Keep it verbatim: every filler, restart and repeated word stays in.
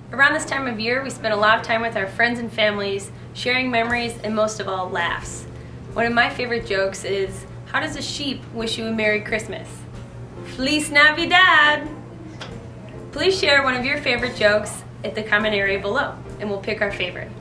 Around this time of year, we spend a lot of time with our friends and families, sharing memories and most of all, laughs. One of my favorite jokes is, how does a sheep wish you a Merry Christmas? Feliz Navidad! Please share one of your favorite jokes at the comment area below, and we'll pick our favorite.